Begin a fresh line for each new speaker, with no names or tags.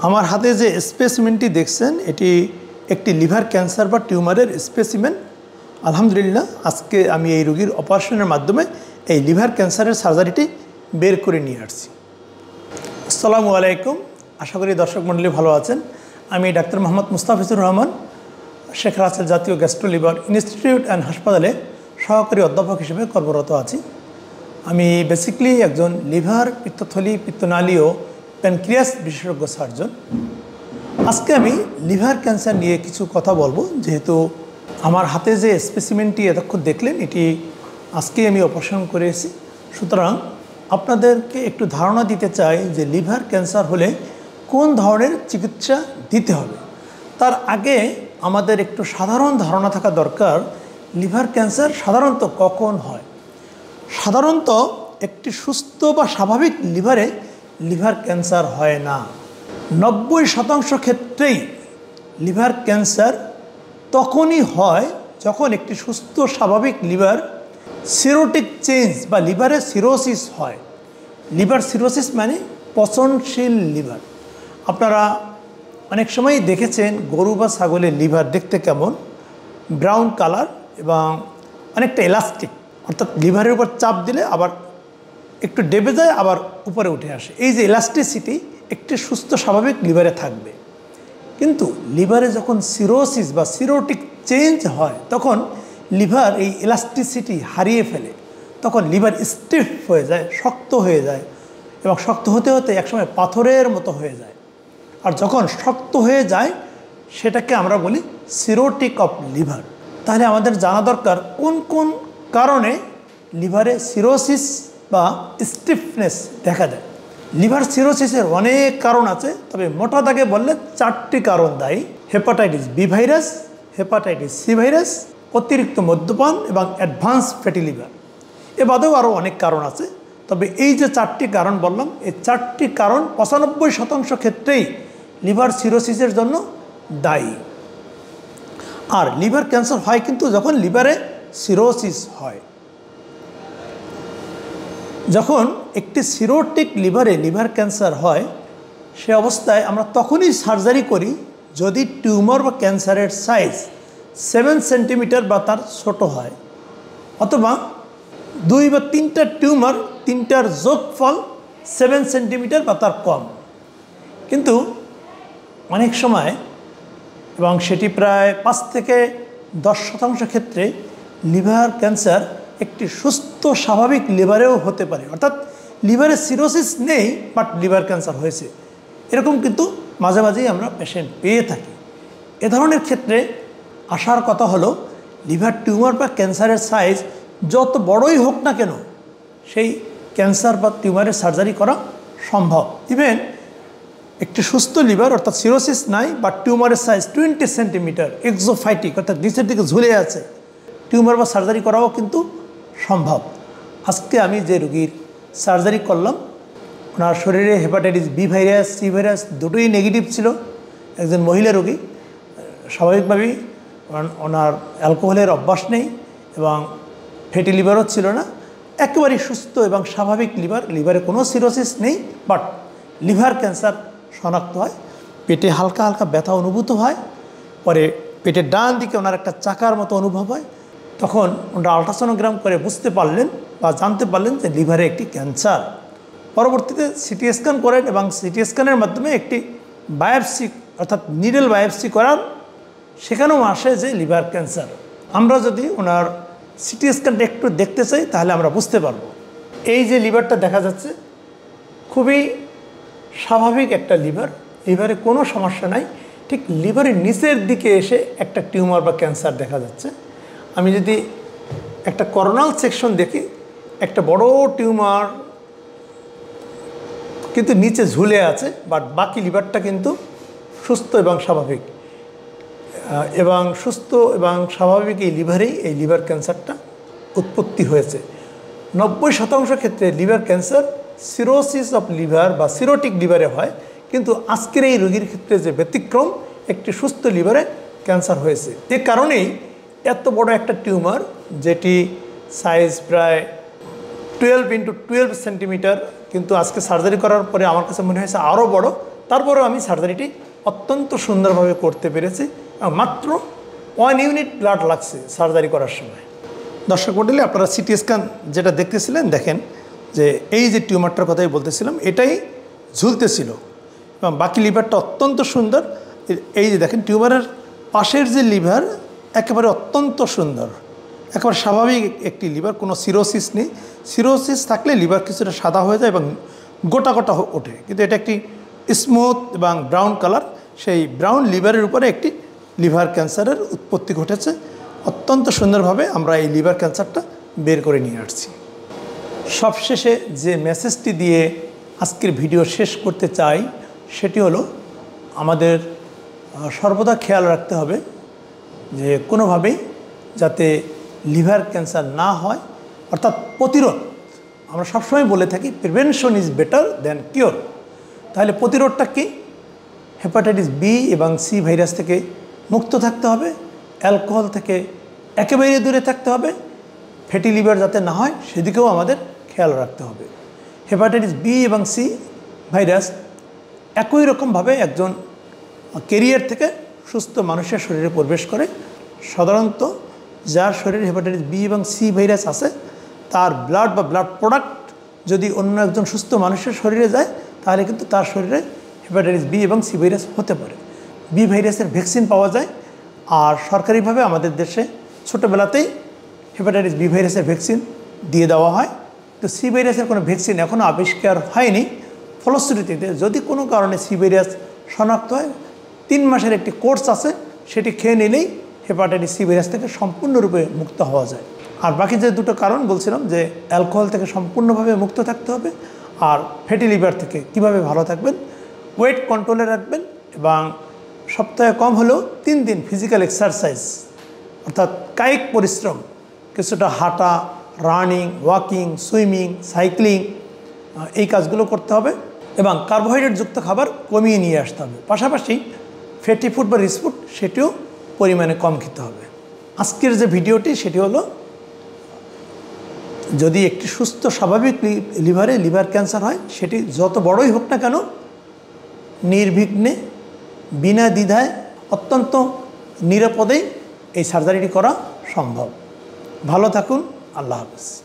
আমার হাতে যে স্পেসিমেনটি দেখছেন এটি একটি লিভার ক্যান্সার বা টিউমারের স্পেসিমেন। আলহামদুলিল্লাহ আজকে আমি এই রোগীর অপারেশনের মাধ্যমে এই লিভার ক্যান্সারের সার্জারিটি বের করে নিয়ে আসছি। আসসালামু আলাইকুম, আশা করি দর্শক মণ্ডলী ভালো আছেন। আমি ডাক্তার মোহাম্মদ মুস্তাফিজুর রহমান, শেখ রাসেল জাতীয় গ্যাস্ট্রো লিভার ইনস্টিটিউট অ্যান্ড হাসপাতালে সহকারী অধ্যাপক হিসেবে কর্মরত আছি। আমি বেসিক্যালি একজন লিভার, পিত্তথলি, পিত্তনালী ও প্যানক্রিয়াস বিশেষজ্ঞ সার্জন। আজকে আমি লিভার ক্যান্সার নিয়ে কিছু কথা বলবো, যেহেতু আমার হাতে যে স্পেসিমেনটি এতক্ষণ দেখলেন এটি আজকেই আমি অপারেশন করেছি। সুতরাং আপনাদেরকে একটু ধারণা দিতে চাই যে লিভার ক্যান্সার হলে কোন ধরনের চিকিৎসা দিতে হবে। তার আগে আমাদের একটু সাধারণ ধারণা থাকা দরকার লিভার ক্যান্সার সাধারণত কখন হয়। সাধারণত একটি সুস্থ বা স্বাভাবিক লিভারে লিভার ক্যান্সার হয় না। 90% ক্ষেত্রেই লিভার ক্যান্সার তখনই হয় যখন একটি সুস্থ স্বাভাবিক লিভার সিরোটিক চেঞ্জ বা লিভারে সিরোসিস হয়। লিভার সিরোসিস মানে পচনশীল লিভার। আপনারা অনেক সময় দেখেছেন গরু বা ছাগলের লিভার দেখতে কেমন, ব্রাউন কালার এবং অনেকটা ইলাস্টিক, অর্থাৎ লিভারের উপর চাপ দিলে আবার একটু ডেবে যায় আবার উপরে উঠে আসে। এই যে ইলাস্টিসিটি একটি সুস্থ স্বাভাবিক লিভারে থাকবে। কিন্তু লিভারে যখন সিরোসিস বা সিরোটিক চেঞ্জ হয় তখন লিভার এই ইলাস্টিসিটি হারিয়ে ফেলে। তখন লিভার স্টিফ হয়ে যায়, শক্ত হয়ে যায় এবং শক্ত হতে হতে একসময় পাথরের মতো হয়ে যায়। আর যখন শক্ত হয়ে যায় সেটাকে আমরা বলি সিরোটিক অফ লিভার। তাহলে আমাদের জানা দরকার কোন কোন কারণে লিভারে সিরোসিস বা স্টিফনেস দেখা দেয়। লিভার সিরোসিসের অনেক কারণ আছে, তবে মোটা দাগে বললে 4টি কারণ দায়ী: hepatitis B virus, hepatitis C virus, অতিরিক্ত মদ্যপান এবং অ্যাডভান্স ফ্যাটি লিভার। এ বাদেও আরও অনেক কারণ আছে, তবে এই যে 4টি কারণ বললাম, এই 4টি কারণ 95% ক্ষেত্রেই লিভার সিরোসিসের জন্য দায়ী। আর লিভার ক্যান্সার হয় কিন্তু যখন লিভারে সিরোসিস হয়। যখন একটি সিরোটিক লিভারে লিভার ক্যান্সার হয় সে অবস্থায় আমরা তখনই সার্জারি করি যদি টিউমার বা ক্যান্সারের সাইজ 7 সেন্টিমিটার বা তার ছোট হয়, অথবা 2 বা 3টা টিউমার, 3টার যোগফল 7 সেন্টিমিটার বা তার কম। কিন্তু অনেক সময়, এবং সেটি প্রায় 5 থেকে 10% ক্ষেত্রে, লিভার ক্যান্সার একটি সুস্থ স্বাভাবিক লিভারেও হতে পারে। অর্থাৎ লিভারে সিরোসিস নেই বাট লিভার ক্যান্সার হয়েছে, এরকম কিন্তু মাঝে মাঝেই আমরা পেশেন্ট পেয়ে থাকি। এ ধরনের ক্ষেত্রে আসার কথা হলো লিভার টিউমার বা ক্যান্সারের সাইজ যত বড়ই হোক না কেন সেই ক্যান্সার বা টিউমারের সার্জারি করা সম্ভব। ইভেন একটি সুস্থ লিভার অর্থাৎ সিরোসিস নাই বা টিউমারের সাইজ 20 সেন্টিমিটার এক্সোফাইটিক অর্থাৎ নিচের দিকে ঝুলে আছে, টিউমার বা সার্জারি করাও কিন্তু সম্ভব। আজকে আমি যে রোগীর সার্জারি করলাম ওনার শরীরে hepatitis B virus, C virus দুটোই নেগেটিভ ছিল। একজন মহিলা রোগী, স্বাভাবিকভাবেই ওনার অ্যালকোহলের অভ্যাস নেই এবং ফ্যাটি লিভারও ছিল না, একেবারেই সুস্থ এবং স্বাভাবিক লিভার, লিভারে কোনো সিরোসিস নেই, বাট লিভার ক্যান্সার শনাক্ত হয়। পেটে হালকা হালকা ব্যথা অনুভূত হয়, পরে পেটের ডান দিকে ওনার একটা চাকার মতো অনুভব হয়। তখন ওনারা আলট্রাসোনোগ্রাম করে বুঝতে পারলেন বা জানতে পারলেন যে লিভারে একটি ক্যান্সার। পরবর্তীতে সিটি স্ক্যান করেন এবং সিটি স্ক্যানের মাধ্যমে একটি বায়োপসি অর্থাৎ নিডল বায়োপসি করার, সেখানেও আসে যে লিভার ক্যান্সার। আমরা যদি ওনার সিটি স্ক্যানটা একটু দেখতে চাই তাহলে আমরা বুঝতে পারব। এই যে লিভারটা দেখা যাচ্ছে খুবই স্বাভাবিক একটা লিভার, লিভারে কোনো সমস্যা নাই। ঠিক লিভারের নিচের দিকে এসে একটা টিউমার বা ক্যান্সার দেখা যাচ্ছে। আমি যদি একটা করোনাল সেকশন দেখি, একটা বড় টিউমার কিন্তু নিচে ঝুলে আছে, বাট বাকি লিভারটা কিন্তু সুস্থ এবং স্বাভাবিক। এবং সুস্থ এবং স্বাভাবিক এই লিভারেই এই লিভার ক্যান্সারটা উৎপত্তি হয়েছে। 90% ক্ষেত্রে liver cancer cirrhosis of liver বা সিরোটিক লিভারে হয়, কিন্তু আজকের এই রোগীর ক্ষেত্রে যে ব্যতিক্রম, একটি সুস্থ লিভারে ক্যান্সার হয়েছে। এ কারণেই এত বড় একটা টিউমার, যেটি সাইজ প্রায় 12 × 12 সেন্টিমিটার, কিন্তু আজকে সার্জারি করার পরে আমার কাছে মনে হয়েছে আরও বড়, তারপরেও আমি সার্জারিটি অত্যন্ত সুন্দরভাবে করতে পেরেছি এবং মাত্র 1 ইউনিট ব্লাড লাগছে সার্জারি করার সময়। দর্শক মণ্ডলী, আপনারা সিটি স্ক্যান যেটা দেখতেছিলেন, দেখেন যে এই যে টিউমারটার কথাই বলতেছিলাম, এটাই ঝুলতেছিল এবং বাকি লিভারটা অত্যন্ত সুন্দর। এই যে দেখেন টিউমারের পাশের যে লিভার একেবারে অত্যন্ত সুন্দর, একেবারে স্বাভাবিক একটি লিভার, কোনো সিরোসিস নেই। সিরোসিস থাকলে লিভার কিছুটা সাদা হয়ে যায় এবং গোটা গোটা ওঠে, কিন্তু এটা একটি স্মুথ এবং ব্রাউন কালার। সেই ব্রাউন লিভারের উপরে একটি লিভার ক্যান্সারের উৎপত্তি ঘটেছে। অত্যন্ত সুন্দরভাবে আমরা এই লিভার ক্যান্সারটা বের করে নিয়ে আসছি। সবশেষে যে মেসেজটি দিয়ে আজকের ভিডিও শেষ করতে চাই সেটি হলো, আমাদের সর্বদা খেয়াল রাখতে হবে যে কোনোভাবেই যাতে লিভার ক্যান্সার না হয়, অর্থাৎ প্রতিরোধ। আমরা সবসময় বলে থাকি prevention is better than cure. তাহলে প্রতিরোধটা কি? হেপাটাইটিস বি এবং সি ভাইরাস থেকে মুক্ত থাকতে হবে, অ্যালকোহল থেকে একেবারে দূরে থাকতে হবে, ফ্যাটি লিভার যাতে না হয় সেদিকেও আমাদের খেয়াল রাখতে হবে। হেপাটাইটিস বি এবং সি ভাইরাস একই রকমভাবে একজন ক্যারিয়ার থেকে সুস্থ মানুষের শরীরে প্রবেশ করে। সাধারণত যার শরীরে হেপাটাইটিস বি এবং সি ভাইরাস আছে, তার ব্লাড বা ব্লাড প্রোডাক্ট যদি অন্য একজন সুস্থ মানুষের শরীরে যায়, তাহলে কিন্তু তার শরীরে হেপাটাইটিস বি এবং সি ভাইরাস হতে পারে। বি ভাইরাসের ভ্যাকসিন পাওয়া যায়, আর সরকারিভাবে আমাদের দেশে ছোটোবেলাতেই হেপাটাইটিস বি ভাইরাসের ভ্যাকসিন দিয়ে দেওয়া হয়। তো সি ভাইরাসের কোনো ভ্যাকসিন এখনও আবিষ্কার হয়নি। ফলশ্রুতিতে যদি কোনো কারণে সি ভাইরাস শনাক্ত হয়, 3 মাসের একটি কোর্স আছে, সেটি খেয়ে নিলেই হেপাটাইটিস সি ভাইরাস থেকে সম্পূর্ণরূপে মুক্ত হওয়া যায়। আর বাকি যে দুটো কারণ বলছিলাম, যে অ্যালকোহল থেকে সম্পূর্ণভাবে মুক্ত থাকতে হবে, আর ফ্যাটি লিভার থেকে কিভাবে ভালো থাকবেন, ওয়েট কন্ট্রোলে রাখবেন এবং সপ্তাহে কম হলেও 3 দিন ফিজিক্যাল এক্সারসাইজ অর্থাৎ কায়িক পরিশ্রম, কিছুটা হাঁটা, রানিং, ওয়াকিং, সুইমিং, সাইক্লিং, এই কাজগুলো করতে হবে এবং কার্বোহাইড্রেটযুক্ত খাবার কমিয়ে নিয়ে আসতে হবে। পাশাপাশি ফ্যাটি ফুড বা রিচ ফুড সেটিও পরিমাণে কম খেতে হবে। আজকের যে ভিডিওটি সেটি হলো, যদি একটি সুস্থ স্বাভাবিক লিভারে লিভার ক্যান্সার হয়, সেটি যত বড়ই হোক না কেন, নির্বিঘ্নে বিনা দ্বিধায় অত্যন্ত নিরাপদেই এই সার্জারিটি করা সম্ভব। ভালো থাকুন। আল্লাহ হাফেজ।